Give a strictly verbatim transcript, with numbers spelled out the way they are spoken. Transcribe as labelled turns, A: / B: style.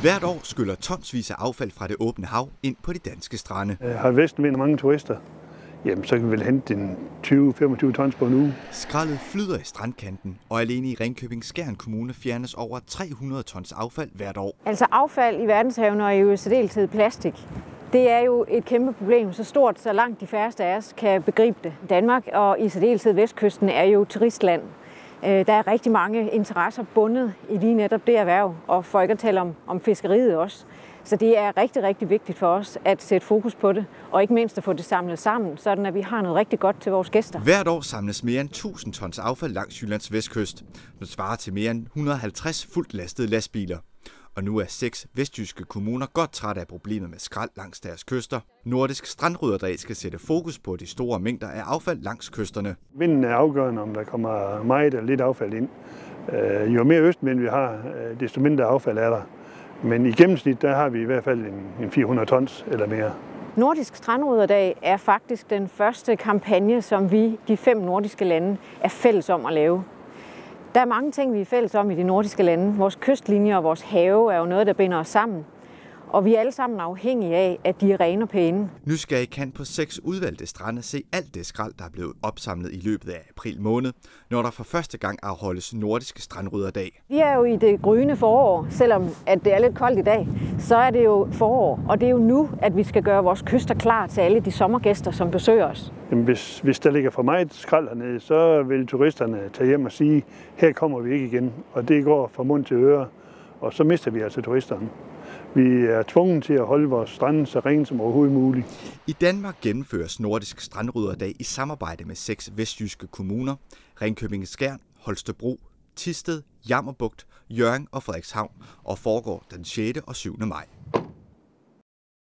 A: Hvert år skyller tonsvis af affald fra det åbne hav ind på de danske strande.
B: Har Vesten vinder mange turister, jamen så kan vi vel hente en tyve til femogtyve tons på en uge.
A: Skraldet flyder i strandkanten, og alene i Ringkøbing-Skjern Kommune fjernes over tre hundrede tons affald hvert år.
C: Altså affald i verdenshavene og i særdeleshed plastik. Det er jo et kæmpe problem, så stort, så langt de færreste af os kan begribe det. Danmark og i særdeleshed Vestkysten er jo turistland. Der er rigtig mange interesser bundet i lige netop det erhverv, og for ikke at tale om, om fiskeriet også. Så det er rigtig, rigtig vigtigt for os at sætte fokus på det, og ikke mindst at få det samlet sammen, sådan at vi har noget rigtig godt til vores gæster.
A: Hvert år samles mere end tusind tons affald langs Jyllands vestkyst, som svarer til mere end et hundrede og halvtreds fuldt lastede lastbiler. Og nu er seks vestjyske kommuner godt trætte af problemet med skrald langs deres kyster. Nordisk Strandrydderdag skal sætte fokus på de store mængder af affald langs kysterne.
B: Vinden er afgørende, om der kommer meget eller lidt affald ind. Jo mere østvind vi har, desto mindre affald er der. Men i gennemsnit der har vi i hvert fald en fire hundrede tons eller mere.
C: Nordisk Strandrydderdag er faktisk den første kampagne, som vi, de fem nordiske lande, er fælles om at lave. Der er mange ting, vi er fælles om i de nordiske lande. Vores kystlinjer og vores have er jo noget, der binder os sammen. Og vi er alle sammen afhængige af, at de er rene og pæne.
A: Nysgerrige kan på seks udvalgte strande se alt det skrald, der er blevet opsamlet i løbet af april måned, når der for første gang afholdes Nordisk Strandrydderdag.
C: Vi er jo i det gryende forår, selvom at det er lidt koldt i dag, så er det jo forår. Og det er jo nu, at vi skal gøre vores kyster klar til alle de sommergæster, som besøger os.
B: Jamen, hvis, hvis der ligger for meget skrald hernede, så vil turisterne tage hjem og sige, her kommer vi ikke igen. Og det går fra mund til øre, og så mister vi altså turisterne. Vi er tvunget til at holde vores strande så rent som overhovedet muligt.
A: I Danmark gennemføres Nordisk Strandrydderdag i samarbejde med seks vestjyske kommuner: Ringkøbing-Skjern, Holstebro, Thisted, Jammerbugt, Hjørring og Frederikshavn, og foregår den sjette og syvende maj.